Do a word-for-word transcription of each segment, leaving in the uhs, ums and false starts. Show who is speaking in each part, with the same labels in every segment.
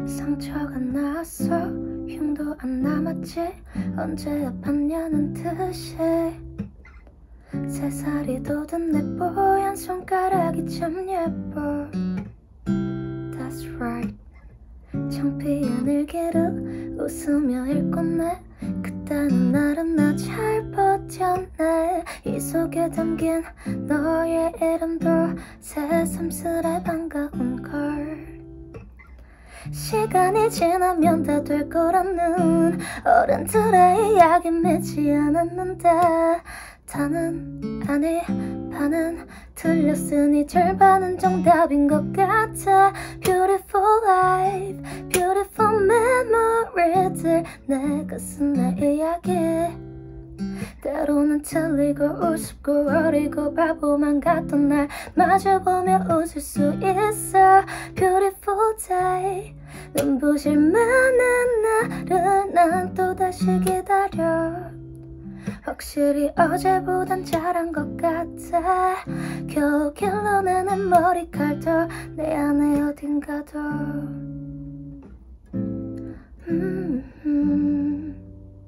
Speaker 1: 상처가 났어 흉도 안 남았지 언제야 봤냐는 듯이 세 살이 돋은 내 뽀얀 손가락이 참 예뻐. That's right. 창피한 일기를 웃으며 읽었네. 그때는 나름 나 잘 버텼네. 이 속에 담긴 너의 이름도 새삼스레 반가운걸. 시간이 지나면 다 될 거라는 어른들의 이야기 믿지 않았는데 다는 아니 반은 틀렸으니 절반은 정답인 것 같아. Beautiful life, beautiful memories. 내가 쓴 내 이야기 때로는 틀리고 우습고 어리고 바보만 같던 날 마주보며 웃을 수 있어. Beautiful day. 눈부실 많은 날을 난 또다시 기다려. 확실히 어제보단 잘한 것 같아. 겨우 길러내는 머리칼도 내 안에 어딘가도 음, 음.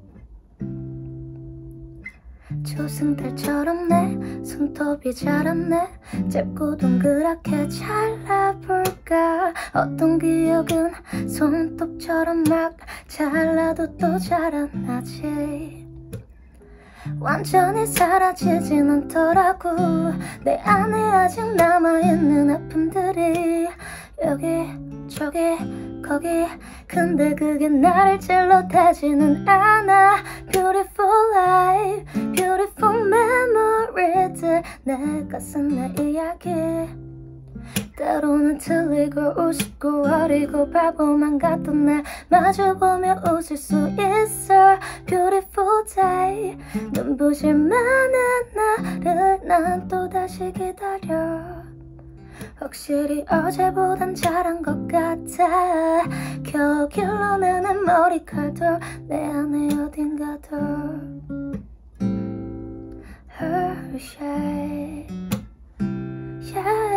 Speaker 1: 조승달처럼 내 손톱이 자랐네. 짧고 동그랗게 잘라볼까. 어떤 기억은 손톱처럼 막 잘라도 또 자라나지. 완전히 사라지진 않더라고. 내 안에 아직 남아있는 아픔들이 여기 저기 거기. 근데 그게 나를 찔러대지는 않아. Beautiful life, beautiful memories. 내가 쓴 내 이야기 때로는 틀리고 우습고 어리고 바보만 같던 날 마주보며 웃을 수 있어. Beautiful day. 눈부실 많은 날을 난 또다시 기다려. 확실히 어제보단 잘한 것 같아. 겨우 길러내는 머리칼도 내 안에 어딘가도 Her shade, yeah.